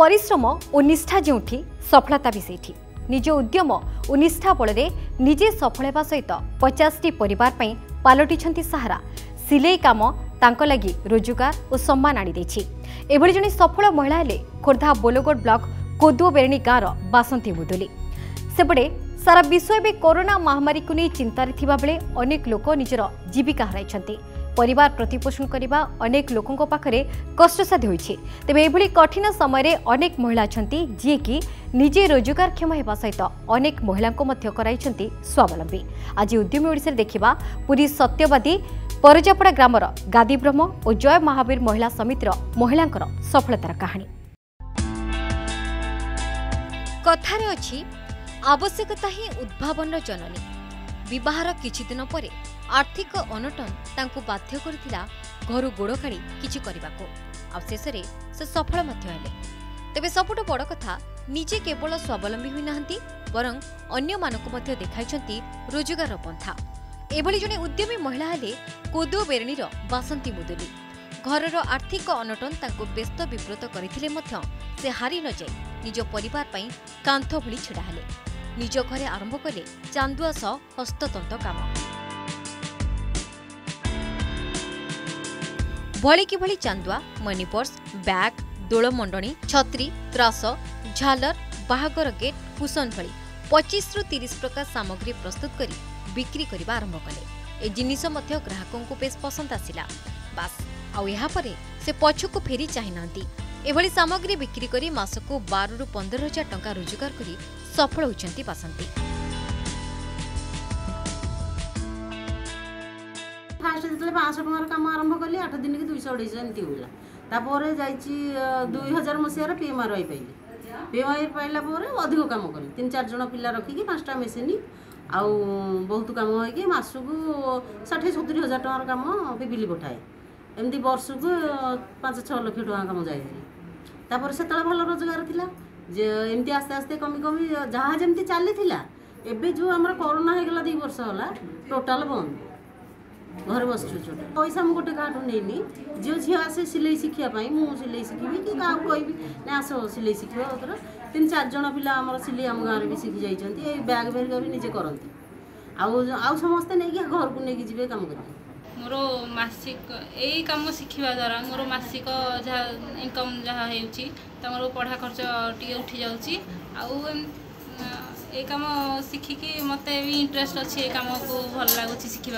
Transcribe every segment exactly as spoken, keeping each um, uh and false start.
परिश्रम और निष्ठा जोठी सफलता भी सेठी निज उद्यम और निष्ठा बल निजे सफल होगा सहित पचास टी परिवार पई पालटिछंती सहारा सिलाई काम तांको लगी रोजगार और सम्मान आनी देछि। एभली जने सफल महिला हेले खोर्धा बोलोगोड ब्लॉक कोदुओ बेरणी गाँव बासंती मुदुली। सेपटे सारा विश्व में कोरोना महामारी को नहीं चिंतार थिबा बेले अनेक लोक निजर जीविका हराइछंती। परिवार प्रतिपोषण करने अनेक लोकों पाखरे कष्टसाध्य होइछि। तेबे एभली कठिन समय अनेक महिला अछंती जे कि निजे रोजगारक्षम हेबा सहित अनेक महिला को मध्य कराइछंती स्वावलंबी। आज उद्यमी ओडिसा देखिबा पुरी सत्यवादी परजापड़ा ग्रामर गादी ब्रह्म और जय महावीर महिला समितिर महिलांकर सफलतार कहानी। कथारे अछि आवश्यकता ही उद्भावन जननी। विवाहर किछि दिन परे आर्थिक अनटन तांको बाध्य करथिला घरु गोड़ काढ़ी किछि करबाको। आ शेषरे से सफल मध्य हेले। तेबे सबुठ बड़ कथा निजे केवल स्वावलंबी हुई नाहंती बरं अन्य मानको मध्य देखाइछंती रोजगार पंथा। एभली जने उद्यमी महिला हेले कोदुओ बेरणीर बासंती मुदुली। घरर आर्थिक अनटन तांको व्यस्त विब्रत करथिले मध्य से हारी न जाय निज परिवार पई कांथ भली छिड़ा हेले। निज घरे आरंभ कले चांदुआ सह हस्ततंत काम। भली कि भली चांदुआ, मनी पर्स, बैग, दोल मंडणी, छत्री, त्रास, झालर, बाहागर गेट, कुशन भली पच्चीस रु तीस प्रकार सामग्री प्रस्तुत करी बिक्री करबा आरंभ कले। ए जिनिस मध्य ग्राहकों को बेस पसंद आसिला। बास आउ यहाँ परे से पछकु फेरी चाहिनांती। एभली सामग्री बिक्री करी मासको बारह रु पंद्रह हजार टंका रोजगार करी सफल होइछंती बासंती। फास्ट जेतले पाँच सौ टंकार काम आरंभ कली आठ दिन की दुई सौ अढ़ाई एमती होला। तापर जाइछि दुई हजार मसीहार पीएमआरआई पाइली। पीएमआरआई पाइला पर अधिक काम कली तीन चार जण पिला रखिकी पांचटा मेसिन आउ बहुत काम होइकी मासको षाठी सत्तरी हजार टंकार काम पिपिली पठाए। एमती वर्षको पाँच छह लाख टंका काम जाइछि। तापर सेतला भल रोजगार थिला जे एमती आस्ते आस्ते कमी कमी जहाँ जमती चली थिला। एबे जो हमरा कोरोना हो गला दो वर्ष होला टोटल बंद घर बस पैसा मुझे गोटे काठू नहीं झील झी आसे सिलाई शिखा मुझे सिलाई शिखी कि क्या कहबी ना आस सिलाई शिखा तर तीन चार जन पिला आम सिलाई आम गाँव भी शिखी जाइए। बैग बैग भी निजे करती आउ समस्ते नहीं घर को लेकिन जी कम कर मोर मासिक यही कम शिखा द्वारा मोर मासिक जहाँ इनकम जहाँ हो पढ़ा खर्च टी उठी जाऊँगी आउ ये कम शिखिकी मत भी इंटरेस्ट अच्छी ये कम को भल लगुच शिखा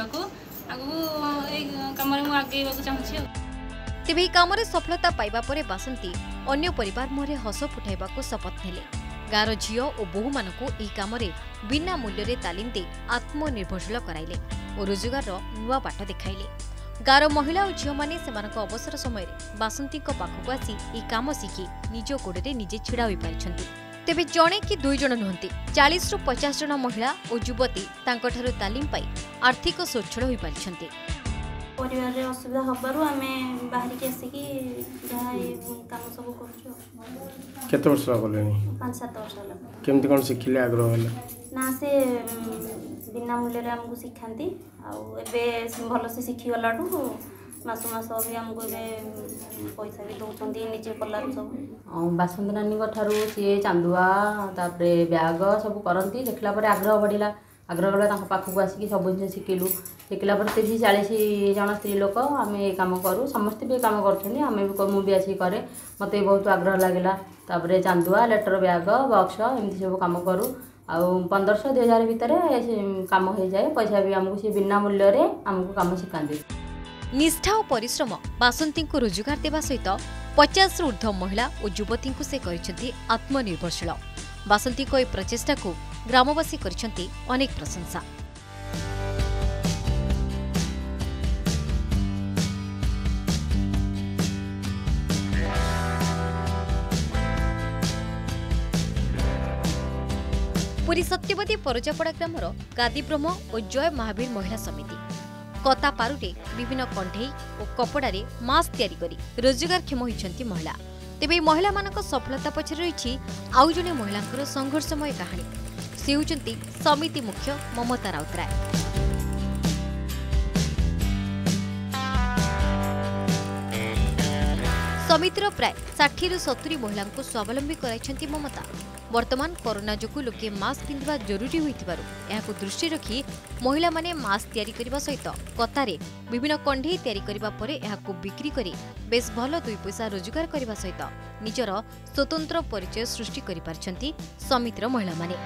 आगू कम आगे चाहूँगी। तेबे ई कामरे सफलता पाइबा परे बासंती अन्य परिवार मुहरे हस फुटाइबाको शपथ नेले। गाँर झील और बोहू मानकु ई कामरे बिना मूल्य तालीम दे आत्मनिर्भरशील कराइले और रोजगार नुआ बाट देखाइले। गाँर महिला और झील माने सेमानक अवसर समय बासंती पाखक आसी ई काम शिखि निज गोड़े निजे छिड़ा होई पारिछंती। तेबे जणे कि दुई जण नुहंती चालीस रु पचास जण महिला और युवती तांको ठारू तालीम पाई आर्थिक स्वच्छल होई पारिछंती। परिवार रे असुविधा हबारु आमे बाहरी के आसिकी जहा ए काम सब करछु। केते वर्ष लागलेनी? पाँच सात वर्ष होला। केमति कोन सिखिले आग्रह होला? ना से बिना मूल्य रे हमको सिखांती आ एबे भलो से सिखि गलाडू मास मास भी हमको पैसा भी दौरान निजे कलार सब बासंती नानी ठारू सी चांदुआ तापरे ब्याग सब करती देखला आग्रह बढ़ला। आग्रह बढ़ला पाखक आसिक सब जिन शिखिलु शिखला तीस चालीस जन स्त्री लोक आम ये कम करूँ समस्ते भी काम कर मुझे आसिक करे मत बहुत आग्रह लगे। तापर चांदुआ लेटर ब्याग बक्स एमती सब कम करूँ आउ पंद्रह सौ दुई हजार भितर कम हो जाए पैसा भी आमको सी बिना मूल्य आमको कम शिखाती। निष्ठा और परिश्रम बासंती को रोजगार देवा सहित पचास रु ऊर्ध्व महिला और युवती को से करिसेंती आत्मनिर्भरशील। बासंती को यह प्रचेष्टा को ग्रामवासी करिसेंती अनेक प्रशंसा। पुरी सत्यवादी परजापड़ा ग्रामर गादी ब्रह्म और जय महावीर महिला समिति कता पारुरे विभिन्न कंठे और कपड़े मास्क तैयारी करी रोजगारक्षम होइछंती महिला। तेबे महिला मानक सफलता पछरे रहिछि आउ जने महिलांकर संघर्षमय कहानी। से होउछंती समिति मुख्य ममता राउतराय। समितिर प्राय षाठी रु सत्तरी महिला स्वावलंबी कराइछन्ति ममता। वर्तमान कोरोना जोगु लोके मास्क पिंधिबा जरूरी होइतिबारु एहाकु दृष्टि रखी महिला माने मास्क तयारी करिबा सहित कतारे विभिन्न कंढे तयारी करिबा परे एहाकु बिक्री करी बेस भलो दुई पैसा रोजगार करिबा सहित निजर स्वतंत्र परिचय सृष्टि करि पारछन्ति समितिर महिला माने।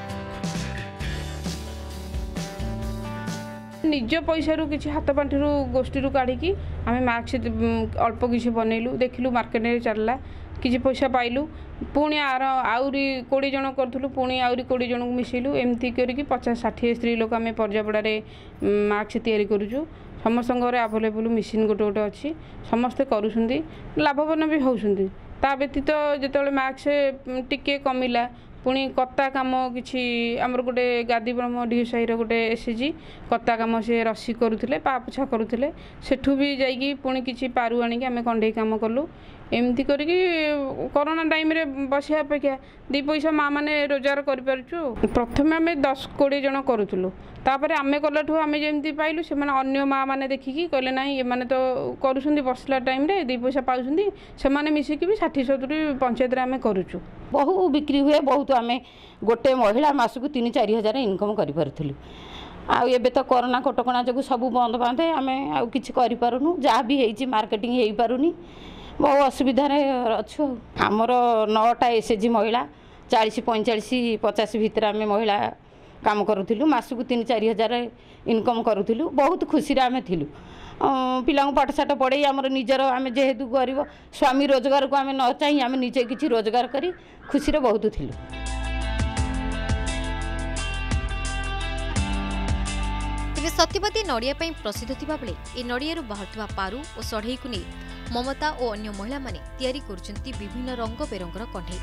निज पैसा किसी हाथ पांठि गोष्ठी काढ़ी आम मास्क अल्प किसी बनइलु देखिलु मार्केट में चलला किसी पैसा पाइलु पुणी आर आउरी कोड़े जन करूँ पुणी आउरी कोड़े जन को मिसेलु एमती करके पचास षाठी स्त्री लोक आम पर्यापड़ा मास्क तैयारी करूँ समस्त आभेलेबुल मिसिन गोटे गोटे अच्छी समस्ते करुँच लाभवान भी होती ता व्यतीत जो मास्क टिके कमिला पुणी कत्ता कम कि आमर गोटे गादी ब्रह्म डी साहिर गोटे एसएचजी कत्ता कम से रसी करुले पापोछा करुले सेठू भी जाइकी पुणी किसी पारु आणिकी आम कंडे कम कलु एमती करके कोरोना टाइम रे बसिया अपेक्षा दी पैसा माँ मैंने रोजगार कर प्रथम आम दस कोड़े जन करूँ तापर आम कलाठू आम जमी पाइलु से अन्य माँ मैंने देखिकी कहले ना ये मैंने तो करुँच बसला टाइम रे दी पैसा पाँच मिसिकी भी षाठी सतुरी पंचायत आम करुचु बहु बिक्री हुए बहुत आम गोटे महिला मासक तीन चार हजार इनकम करूँ आबे तो कोरोना कटकणा जो सब बंद बांधे आम आउ कि जहाँ भी होती मार्केटिंग हो पारुनी बहुत असुविधा अच्छु आमर नौटा एसएचजी महिला चालीस पैंचाश पचास भितर आम महिला काम करूँ मासक तीन चार हजार इनकम करूँ बहुत खुशी आम थिलु पिला पाठशाठ पढ़े आमर निजर आम जेहेतु गरीब स्वामी रोजगार को आम न चाहिए आम निजे किसी रोजगार करी खुशी बहुत थिलु। तेज सत्यवादी नड़िया प्रसिद्ध थिबा बेले ए नड़ियारू बाहुवा पारु और सढ़ई को नहीं ममता और अन्य महिला माने तैयारी करुछन्ति विभिन्न रंग बेरंगर कंढे।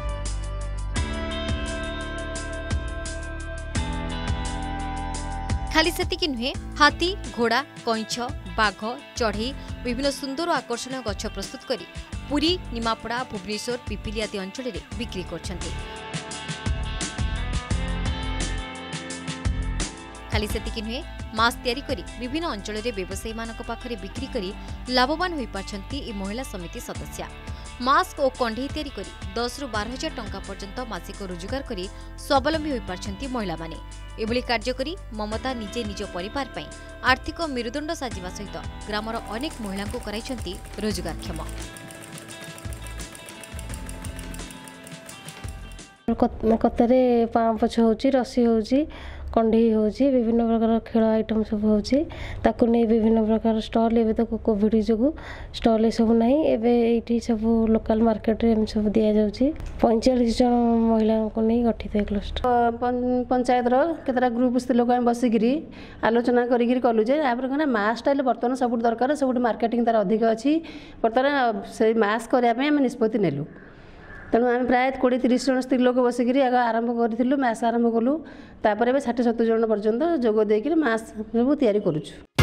खाली सेतिकी नुहे हाथी घोड़ा कईछ बाघ चढ़ई विभिन्न सुंदर आकर्षण गछ प्रस्तुत करी पुरी निमापड़ा भुवनेश्वर पिपिली आदि अंचल में बिक्री करछन्ति। खाली सेतिकी नुहे मास्क तैयारी करी विभिन्न अंचल में व्यवसायी मानक पाखरे बिक्री करी लाभवान होई पारछन्ति ए महिला समिति सदस्या। मास्क और कंढे तैयारी करी दस रु बारह हजार टंका पर्यंत मासिक रोजगार करी स्वावलंबी होई पारछन्ति महिला माने। एभली कार्य करी ममता निजे निज परिवार पई आर्थिक मेरुदंड साजिबा सहित ग्रामर अनेक महिला को कराइछन्ति रोजगारक्षम। कतारे पाँ पछ होची रसी होची कंढे होची विभिन्न प्रकार खेल आइटम सब होची ताकू नहीं विभिन्न प्रकार स्टॉल एबे तो कोविड जोगु स्टॉल सब नहीं एबे एठी सब लोकल मार्केट रे हम सब दिया जाउची पैंतालीस जन महिला को नहीं गठित है क्लस्टर पंचायत रो केतरा ग्रुप स्थित लोक हम बसिगिरी आलोचना करिगिरी कलु जे आपर कना मास्क स्टाइल बर्तन सब दरकार सब मार्केटिंग तार अधिक अछि बर्तन से मास्क करिया पे हम निष्पत्ति नेलु तेणु आम प्राय कोड़े तीस जन स्त्री लोक बसिक आग आरंभ करूँ मास्क आरंभ कलु तापर षाठी सत्तर जन पर्यंत जोग देकर मास्क सब तैयारी करूँ।